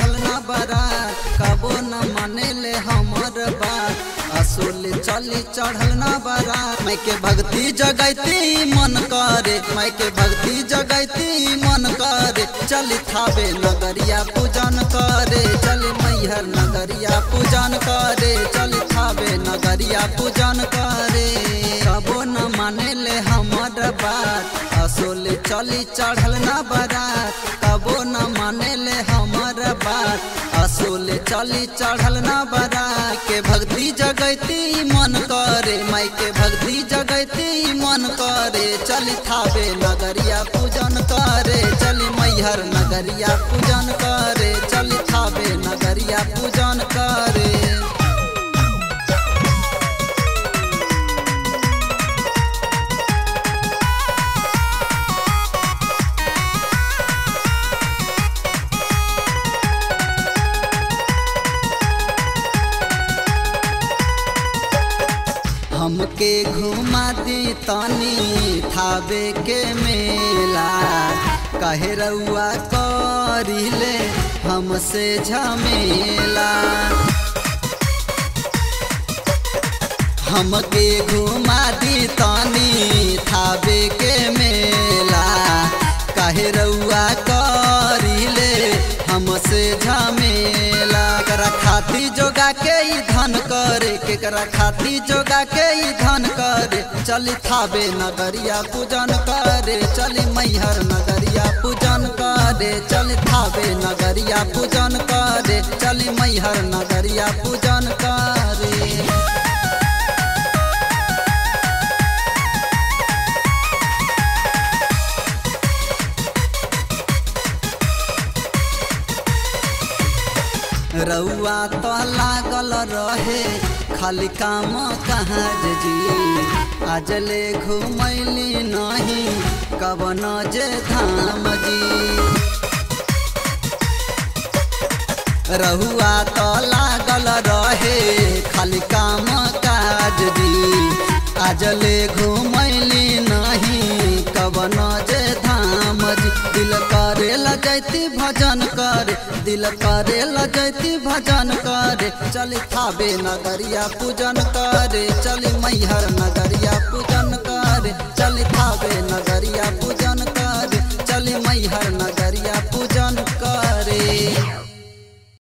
चढ़ल ना बारात कबो न माने ले हमर बात असुल चली चढ़ल ना बारात मैं के भक्ति जगैती मन करे मैं के भक्ति जगैती मन करे चली थावे नगरिया पूजन करे चली मैहर नगरिया पूजन करे चली थावे नगरिया पूजन करे कबो न माने ले हमर बात असुल चली चढ़ल ना बारात कबो न माने ले हमर बात असुल चली चढ़ल ना बारात के भक्ति जगैती मन करे मैं के भक्ति जगैती मन करे चली थावे नगरिया पूजन करे चली मैहर नगरिया पूजन करे चली थावे नगरिया पूजन करे। हमके घुमा दी तनी थावे के मेला कहे रउआ करिले हमसे झमेला हमके घुमा दी तनी थावे के मेला कहे रउआ करिले हमसे झमेला करा खाती जोगा के ई धन करे केकरा खाती जोगा के ई धन करे चली थावे नगरिया पूजन करे चली मैहर नगरिया पूजन करे चली थावे नगरिया पूजन करे चली मैहर नगरिया पूजन करे। रउआ तो लागल रहे खाली काम कहाँ जी आज ले घुमैली नहीं कवन जे धाम जी रउआ तो लागल रहे खाली काम काज जी आज ले घुमैली नहीं कवन जे धाम जी दिल करे लजैती भजन करे दिल करे लजैती भजन करे चली थावे नगरिया पूजन करे चली मैहर नगरिया पूजन करे चली थावे नगरिया पूजन करे चली मैहर नगरिया पूजन